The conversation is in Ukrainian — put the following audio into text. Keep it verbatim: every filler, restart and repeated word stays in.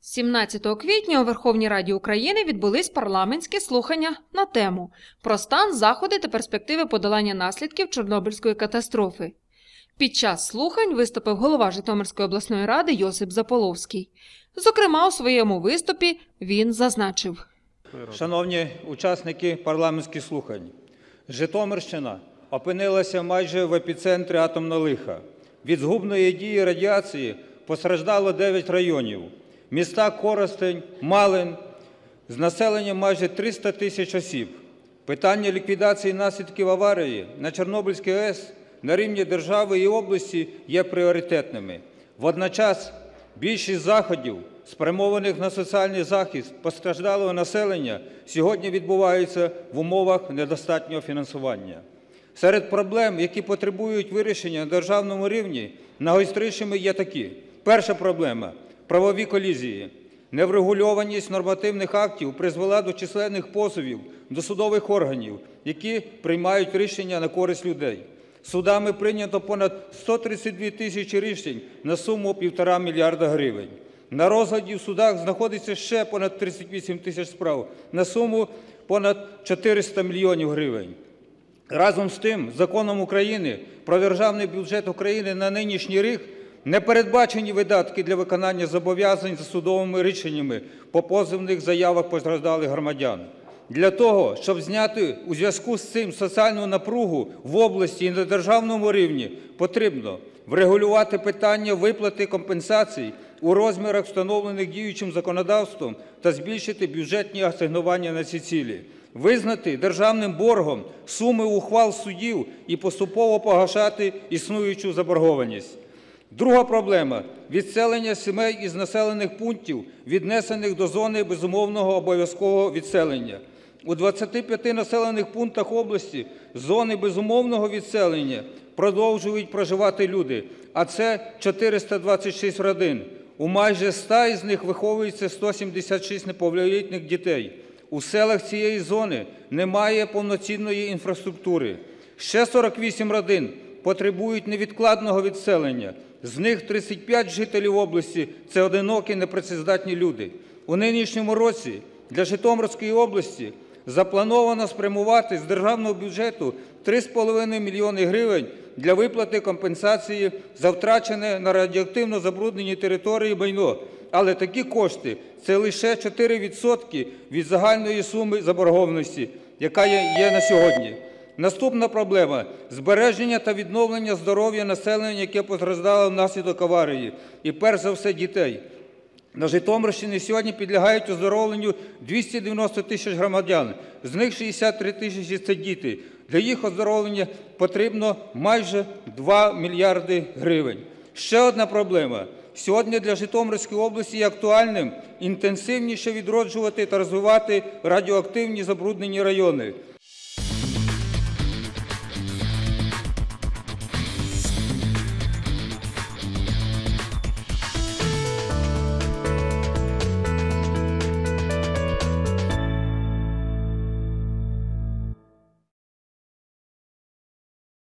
сімнадцятого квітня у Верховній Раді України відбулись парламентські слухання на тему «Про стан, заходи та перспективи подолання наслідків Чорнобильської катастрофи». Під час слухань виступив голова Житомирської обласної ради Йосип Заполовський. Зокрема, у своєму виступі він зазначив. Шановні учасники парламентських слухань, Житомирщина опинилася майже в епіцентрі атомного лиха. Від згубної дії радіації постраждало дев'ять районів. Міста Коростень, Малин з населенням майже триста тисяч осіб. Питання ліквідації наслідків аварії на Чорнобильській АЕС на рівні держави і області є пріоритетними. Водночас більшість заходів, спрямованих на соціальний захист постраждалого населення, сьогодні відбуваються в умовах недостатнього фінансування. Серед проблем, які потребують вирішення на державному рівні, найгострішими є такі. Перша проблема – правові колізії. Неврегульованість нормативних актів призвела до численних позовів до судових органів, які приймають рішення на користь людей. Судами прийнято понад сто тридцять дві тисячі рішень на суму півтора мільярда гривень. На розгляді в судах знаходиться ще понад тридцять вісім тисяч справ на суму понад чотириста мільйонів гривень. Разом з тим, Законом України про Державний бюджет України на нинішній рік не передбачені видатки для виконання зобов'язань за судовими рішеннями по позовних заявах постраждалих громадян. Для того, щоб зняти у зв'язку з цим соціальну напругу в області і на державному рівні, потрібно врегулювати питання виплати компенсацій у розмірах, встановлених діючим законодавством, та збільшити бюджетні асигнування на ці цілі. Визнати державним боргом суми ухвал судів і поступово погашати існуючу заборгованість. Друга проблема – відселення сімей із населених пунктів, віднесених до зони безумовного обов'язкового відселення. У двадцяти п'яти населених пунктах області зони безумовного відселення продовжують проживати люди, а це чотириста двадцять шість родин. У майже ста із них виховується сто сімдесят шість неповнолітніх дітей. У селах цієї зони немає повноцінної інфраструктури. Ще сорок вісім родин потребують невідкладного відселення. З них тридцять п'ять жителів області – це одинокі непрацездатні люди. У нинішньому році для Житомирської області заплановано спрямувати з державного бюджету три з половиною мільйони гривень для виплати компенсації за втрачене на радіоактивно забруднені території майно. Але такі кошти – це лише чотири відсотки від загальної суми заборгованості, яка є на сьогодні. Наступна проблема – збереження та відновлення здоров'я населення, яке постраждало внаслідок аварії, і перш за все дітей. На Житомирщині сьогодні підлягають оздоровленню двісті дев'яносто тисяч громадян, з них шістдесят три тисячі – це діти. Для їх оздоровлення потрібно майже два мільярди гривень. Ще одна проблема. Сьогодні для Житомирської області є актуальним інтенсивніше відроджувати та розвивати радіоактивні забруднені райони.